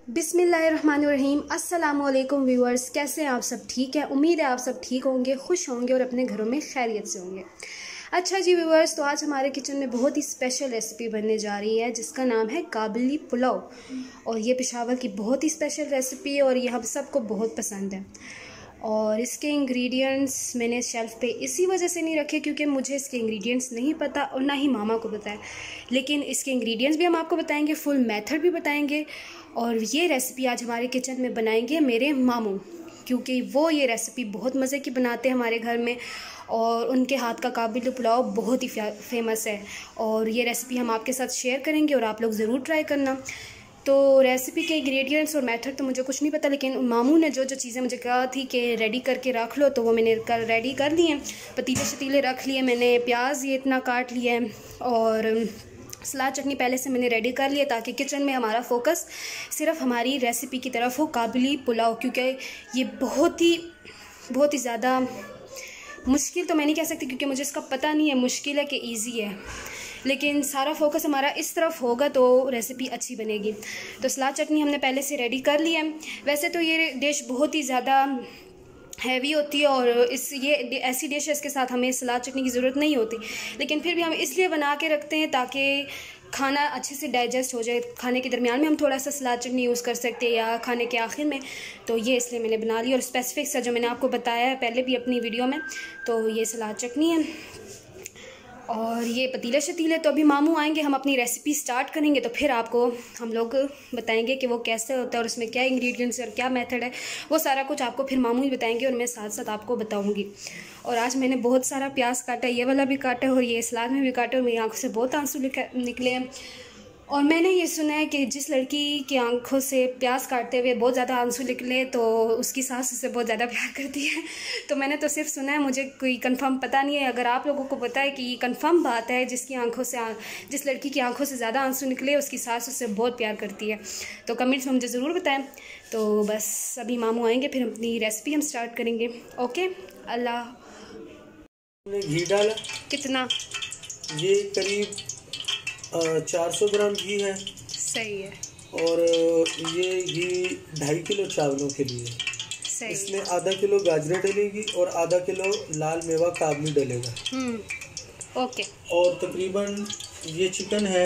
बिस्मिल्लाहिर्रहमानिर्रहीम। अस्सलाम वालेकुम व्यूअर्स, कैसे हैं आप सब? ठीक है, उम्मीद है आप सब ठीक होंगे, खुश होंगे और अपने घरों में खैरियत से होंगे। अच्छा जी व्यूअर्स, तो आज हमारे किचन में बहुत ही स्पेशल रेसिपी बनने जा रही है जिसका नाम है काबुली पुलाव। और ये पेशावर की बहुत ही स्पेशल रेसिपी है और ये हम सबको बहुत पसंद है। और इसके इंग्रेडिएंट्स मैंने शेल्फ़ पे इसी वजह से नहीं रखे क्योंकि मुझे इसके इंग्रेडिएंट्स नहीं पता और ना ही मामा को पता है। लेकिन इसके इंग्रेडिएंट्स भी हम आपको बताएंगे, फुल मेथड भी बताएंगे। और ये रेसिपी आज हमारे किचन में बनाएंगे मेरे मामू, क्योंकि वो ये रेसिपी बहुत मज़े की बनाते हैं हमारे घर में और उनके हाथ का काबुली पुलाव बहुत ही फेमस है। और ये रेसिपी हम आपके साथ शेयर करेंगे और आप लोग ज़रूर ट्राई करना। तो रेसिपी के इंग्रेडिएंट्स और मेथड तो मुझे कुछ नहीं पता, लेकिन मामू ने जो जो चीज़ें मुझे कहा थी कि रेडी करके रख लो, तो वो मैंने रेडी कर लिए हैं। पतीले शतीले रख लिए मैंने, प्याज ये इतना काट लिया है और सलाद चटनी पहले से मैंने रेडी कर लिया ताकि किचन में हमारा फोकस सिर्फ हमारी रेसिपी की तरफ हो, काबुली पुलाव। क्योंकि ये बहुत ही ज़्यादा मुश्किल तो मैं नहीं कह सकती क्योंकि मुझे इसका पता नहीं है मुश्किल है कि ईजी है, लेकिन सारा फोकस हमारा इस तरफ होगा तो रेसिपी अच्छी बनेगी। तो सलाद चटनी हमने पहले से रेडी कर ली है। वैसे तो ये डिश बहुत ही ज़्यादा हैवी होती है और ये ऐसी डिश है, इसके साथ हमें सलाद चटनी की ज़रूरत नहीं होती, लेकिन फिर भी हम इसलिए बना के रखते हैं ताकि खाना अच्छे से डाइजेस्ट हो जाए। खाने के दरमियान में हम थोड़ा सा सलाद चटनी यूज़ कर सकते हैं या खाने के आखिर में। तो ये इसलिए मैंने बना ली और स्पेसिफिक सा जो मैंने आपको बताया है पहले भी अपनी वीडियो में, तो ये सलाद चटनी है और ये पतीले शतीले। तो अभी मामू आएंगे, हम अपनी रेसिपी स्टार्ट करेंगे, तो फिर आपको हम लोग बताएंगे कि वो कैसे होता है और उसमें क्या इंग्रेडिएंट्स है और क्या मेथड है। वो सारा कुछ आपको फिर मामू ही बताएंगे और मैं साथ साथ आपको बताऊंगी। और आज मैंने बहुत सारा प्याज काटा, ये वाला भी काटा है और ये सलाद में भी काटा और मेरी आंखों से बहुत आंसू निकले हैं। और मैंने ये सुना है कि जिस लड़की की आंखों से प्याज काटते हुए बहुत ज़्यादा आंसू निकले तो उसकी सास उससे बहुत ज़्यादा प्यार करती है। तो मैंने तो सिर्फ सुना है, मुझे कोई कंफर्म पता नहीं है। अगर आप लोगों को पता है कि ये कंफर्म बात है, जिस लड़की की आंखों से ज़्यादा आंसू निकले उसकी सास उससे बहुत प्यार करती है, तो कमेंट्स में मुझे ज़रूर बताएं। तो बस अभी मामू आएंगे फिर अपनी रेसिपी हम स्टार्ट करेंगे। ओके, अल्लाह। घी डाला कितना? ये करीब 400 ग्राम घी है। सही है। और ये घी 2.5 किलो चावलों के लिए। सही। इसमें आधा किलो गाजरें डलेगी और आधा किलो लाल मेवा काबुली डलेगा। ओके। और तकरीबन ये चिकन है,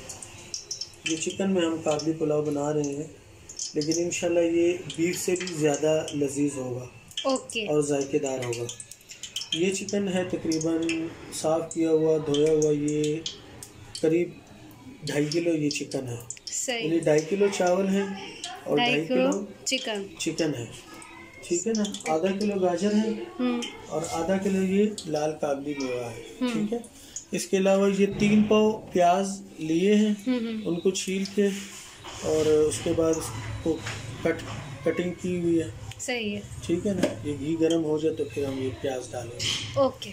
ये चिकन में हम काबुली पुलाव बना रहे हैं, लेकिन इंशाल्लाह ये बीफ से भी ज़्यादा लजीज होगा। ओके। और जायकेदार होगा। ये चिकन है तकरीबन साफ़ किया हुआ धोया हुआ, ये करीब 2.5 किलो ये चिकन है। सही। 2.5 किलो चावल है और 2.5 किलो चिकन है। ठीक है ना। आधा किलो गाजर है और आधा किलो ये लाल काबुली मेवा है। ठीक है। इसके अलावा ये 3 पाव प्याज लिए हैं, उनको छील के और उसके बाद उसको कटिंग की हुई है। सही है। ठीक है ना। ये घी गर्म हो जाए तो फिर हम ये प्याज डालेंगे। ओके।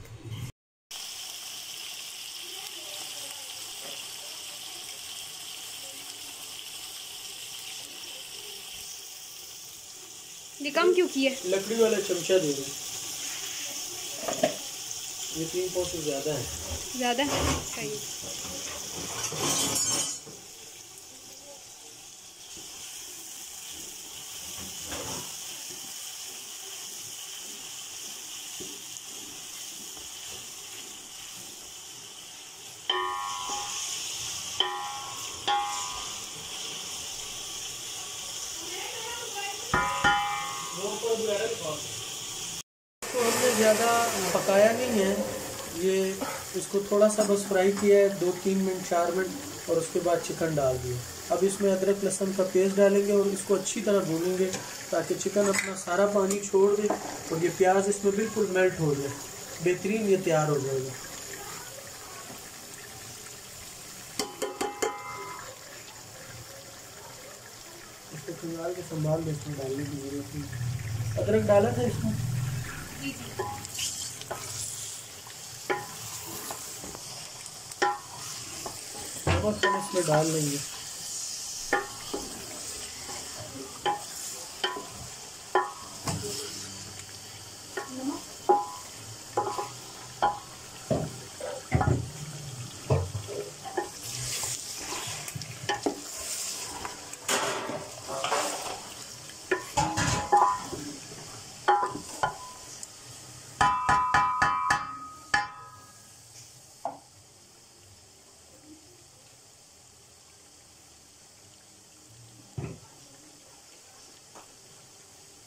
ये कम क्यों किए? लकड़ी वाला चमचा दे दो। ये 3 पाव से ज़्यादा है। ज़्यादा है? सही। तो हमने ज़्यादा पकाया नहीं है, ये इसको थोड़ा सा बस फ्राई किया है 2-3 मिनट 4 मिनट और उसके बाद चिकन डाल दिया। अब इसमें अदरक लहसुन का पेस्ट डालेंगे और इसको अच्छी तरह भूनेंगे ताकि चिकन अपना सारा पानी छोड़ दे और ये प्याज इसमें बिल्कुल मेल्ट हो जाए। बेहतरीन ये तैयार हो जाएगा। इसको फिलहाल के संभाल में इसमें डालने की जरूरत नहीं। अदरक डाला था इसमें। नमक हम इसमें डाल लेंगे।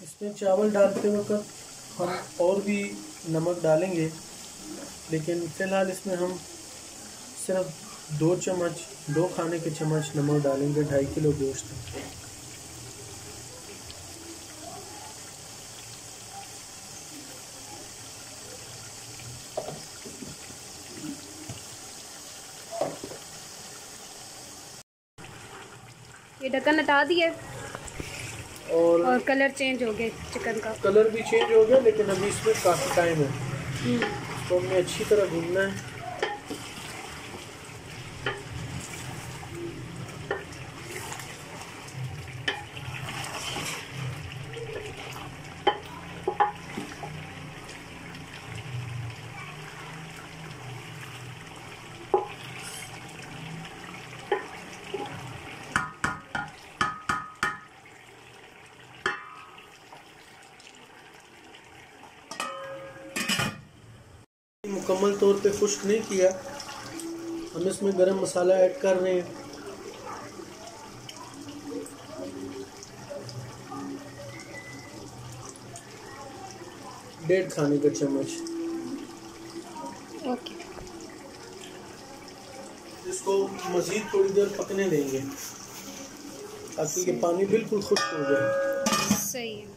इसमें चावल डालते वक्त हम और भी नमक डालेंगे, लेकिन फ़िलहाल इसमें हम सिर्फ 2 खाने के चम्मच नमक डालेंगे 2.5 किलो गोश्त है। ये ढक्कन हटा दिए और कलर चेंज हो गया, चिकन का कलर भी चेंज हो गया, लेकिन अभी इसमें काफ़ी टाइम है, तो हमें अच्छी तरह भूनना है। मुकम्मल तौर पे खुश्क नहीं किया, हम इसमें गरम मसाला ऐड कर रहे हैं। डेढ़ खाने का चम्मच। ओके। इसको मज़ीद थोड़ी देर पकने देंगे ताकि ये पानी बिल्कुल खुश्क हो जाए। सही है।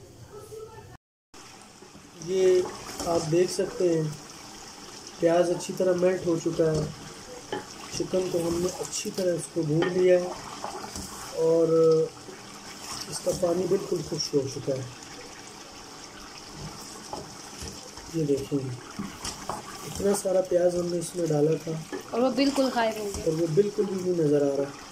ये आप देख सकते हैं प्याज अच्छी तरह मेल्ट हो चुका है, चिकन को हमने अच्छी तरह इसको भून लिया है और इसका पानी बिल्कुल खुश्क हो चुका है। ये देखेंगे इतना सारा प्याज हमने इसमें डाला था और वो बिल्कुल गायब हो गया, और वो बिल्कुल भी नहीं नज़र आ रहा।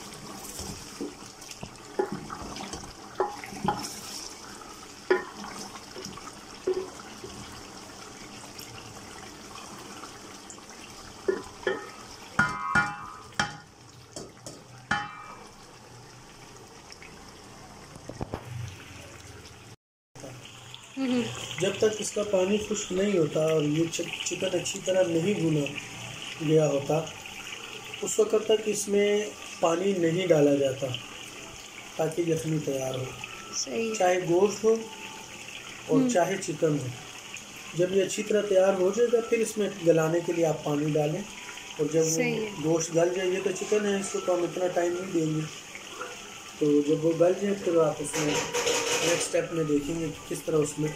जब तक इसका पानी खुश्क नहीं होता और ये चिकन अच्छी तरह नहीं भुना गया होता, उस वक्त तक इसमें पानी नहीं डाला जाता ताकि यखनी तैयार हो। सही। चाहे गोश्त हो और चाहे चिकन हो, जब ये अच्छी तरह तैयार हो जाएगा फिर इसमें गलाने के लिए आप पानी डालें, और जब वो गोश्त गल जाए, ये तो चिकन है इसको तो हम इतना टाइम नहीं देंगे, तो जब वो गल जाए फिर आप उसमें नेक्स्ट स्टेप में देखेंगे कि किस तरह उसमें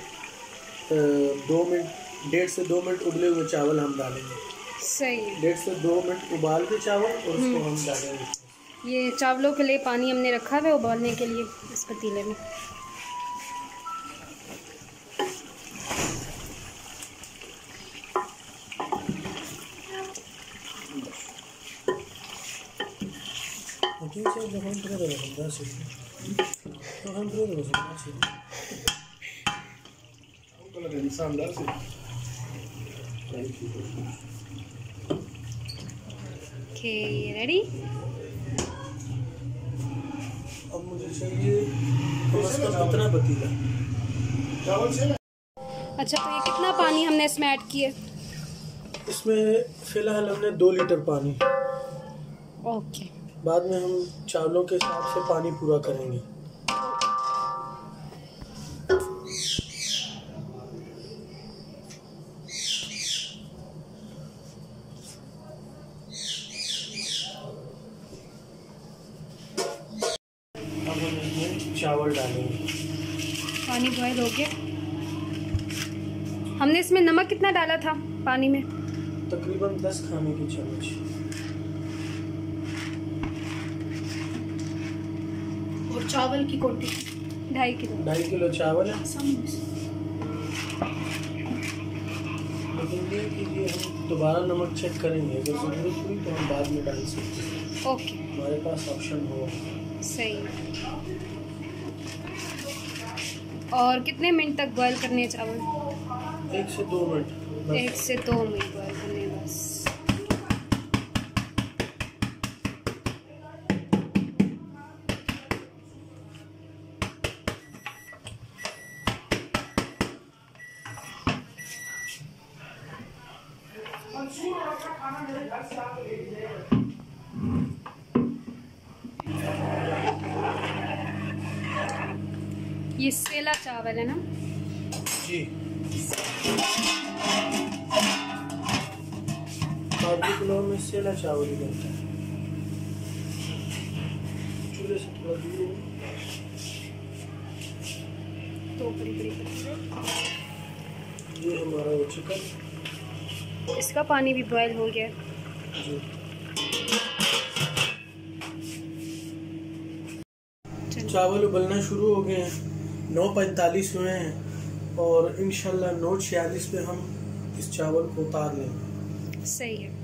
1.5 से 2 मिनट उबले हुए चावल हम डालेंगे। सही। 1.5 से 2 मिनट उबाल के चावल और उसको हम डालेंगे। ये चावलों के लिए पानी हमने रखा है उबालने के लिए इस पतीले में। Okay, ready? अब मुझे चाहिए कितना पतीला। अच्छा, तो ये कितना पानी हमने इसमें ऐड किया? इसमें फ़िलहाल हमने 2 लीटर पानी। ओके। बाद में हम चावलों के हिसाब से पानी पूरा करेंगे। अब हम इसमें चावल डालेंगे। पानी बॉयल हो गया। हमने इसमें नमक कितना डाला था पानी में? तकरीबन 10 खाने के चम्मच। और चावल की क्वांटिटी 2.5 किलो चावल है। लेकिन ये कीजिए, हम दोबारा नमक चेक करेंगे, अगर ज़रूरत हुई तो हम बाद में डाल सकते हैं। ओके। हमारे पास ऑप्शन हो। सही। और कितने मिनट तक बॉयल करने हैं चावल? 1 से 2 मिनट। 1 से 2 मिनट बॉयल करने बस। ये सेला चावल है ना जी। काबुली पुलाव में सेला चावल ही बनता है। चूल्हे से थोड़ा दूर हो। तो बड़ी ये हमारा वो चिकन, इसका पानी भी बॉयल हो गया जी। चावल उबलना शुरू हो गए हैं, 9:45 हुए हैं और इंशाल्लाह 9:46 पे हम इस चावल को उतार लेंगे। सही है।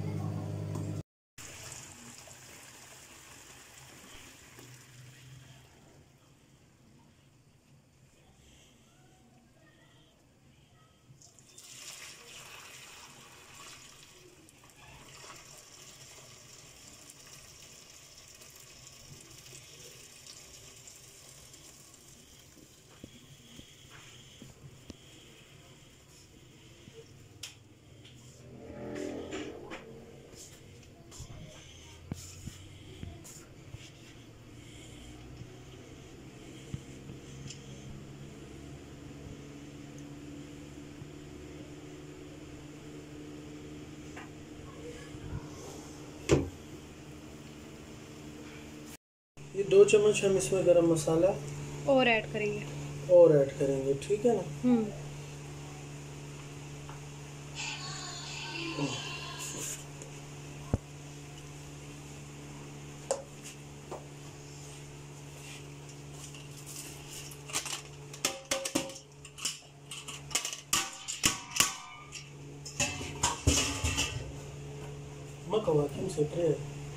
ये 2 चम्मच हम इसमें गरम मसाला और ऐड करेंगे, ठीक है ना। मकवा क्यों से ट्रे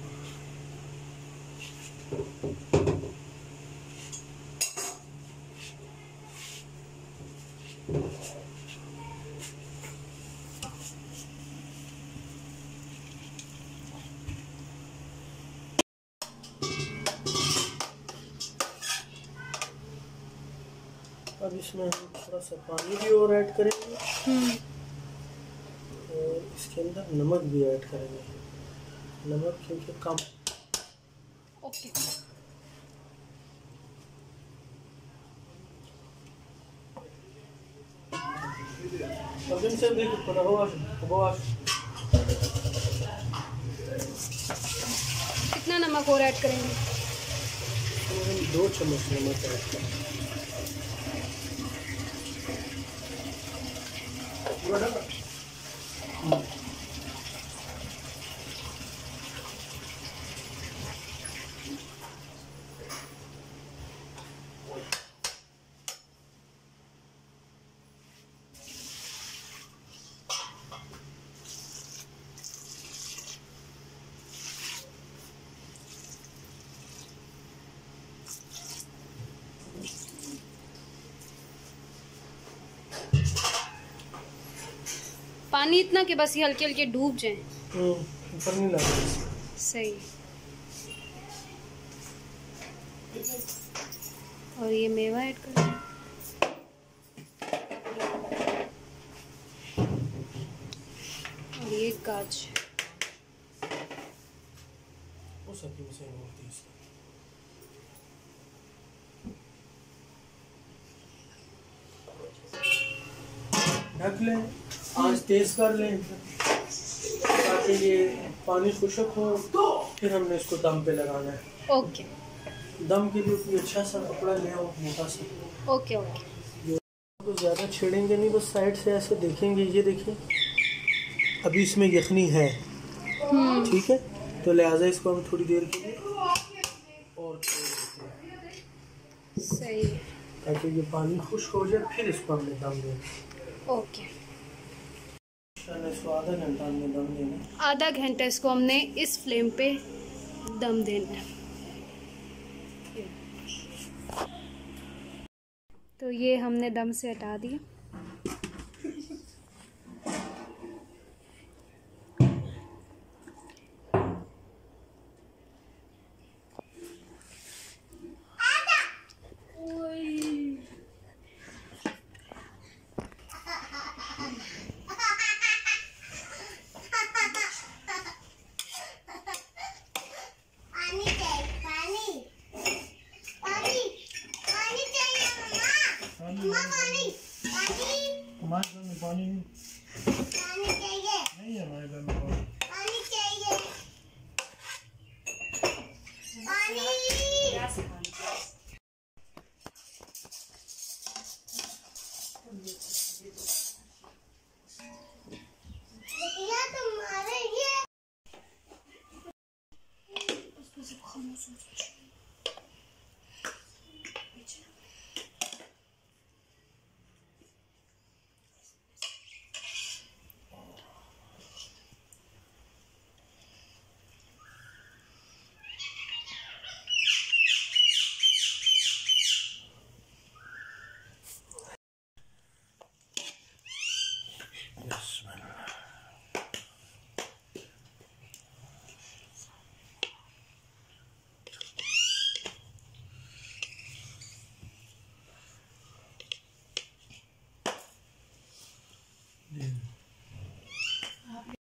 अब इसमें हम थोड़ा सा पानी भी और ऐड करेंगे और इसके अंदर नमक भी ऐड करेंगे, नमक क्योंकि कम। ओके। अब इनसे देखो कितना नमक और ऐड करेंगे? तो हम 2 चम्मच नमक ऐड करेंगे। पानी इतना कि बस ये हल्के हल्के डूब जाएं। ऊपर नहीं लगा। सही। और ये मेवा ऐड कर और ये गाजर। वो सब्जी में से होती है। ढक लें, आंच तेज कर लें ताकि ये पानी खुश्क हो, फिर हमने इसको दम पे लगाना है। ओके। दम के लिए कोई अच्छा सा कपड़ा ले आओ, मोटा सा। Okay okay. तो ज़्यादा छेड़ेंगे नहीं, बस साइड से ऐसे देखेंगे। ये देखिए अभी इसमें यखनी है, ठीक है, तो लिहाजा इसको हम थोड़ी देर के लिए और सही है ताकि ये पानी खुश्क हो जाए, फिर इसको हमने दम देना। ओके। इसको आधा घंटा हमने दम देना। आधा घंटा इसको हमने इस फ्लेम पे दम देना है। तो ये हमने दम से हटा दिया। टमाटर में पानी